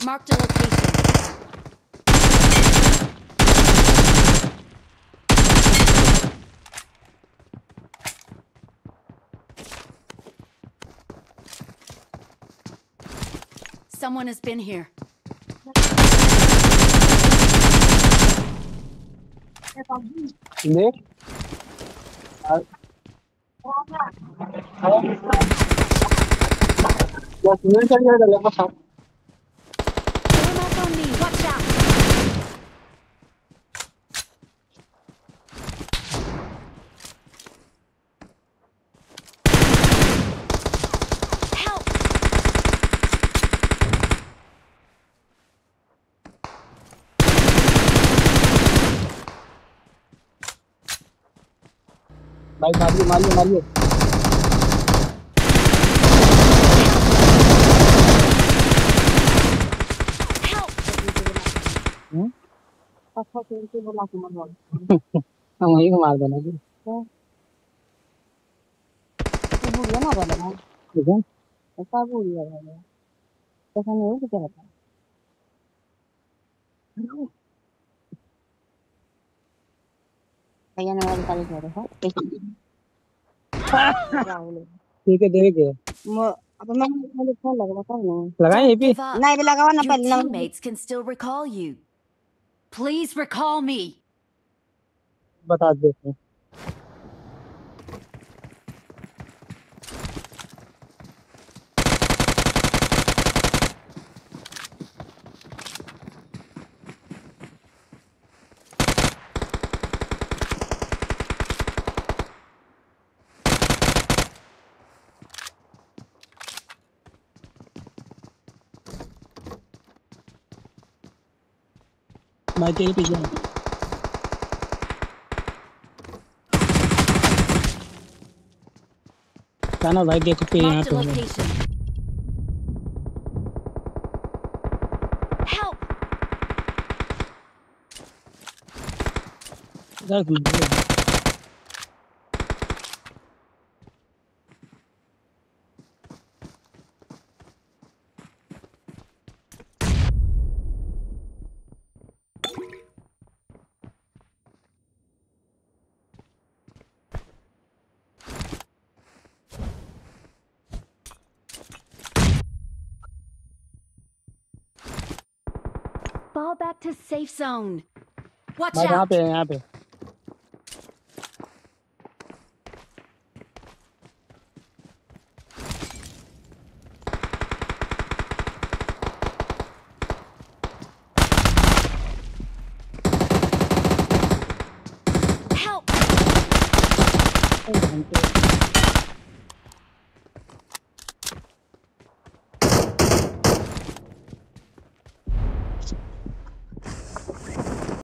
Marked a location. Someone has been here. देख बस मिल चल गया लगा साहब Form up on me. Watch out. Help. भाई मारिए मारिए मारिए Help. अच्छा खेल के बोला कि मत बोल हम वहीं को मार देना जी तो बुढ़िया ना बोले ना ठीक है ऐसा बुढ़िया बोले ऐसा नहीं हो कि क्या बता भैया ने वाली तारीख है देखो राहुल ठीक है देख अब मैं मुझे फोन लगा बता नहीं लगाए Don't ये भी give up. नहीं भी लगावा ना Your पहले ना teammates can still recall you. Please recall me. बता देते हैं भाई तेरे पीछे हूँ। जाना भाई देखो पे यहाँ Marked a पे हूँ। location. Help. इधर घूम रहे हैं। Fall back to safe zone. Watch भाई यहाँ out. पे है यहाँ पे Help. घंटे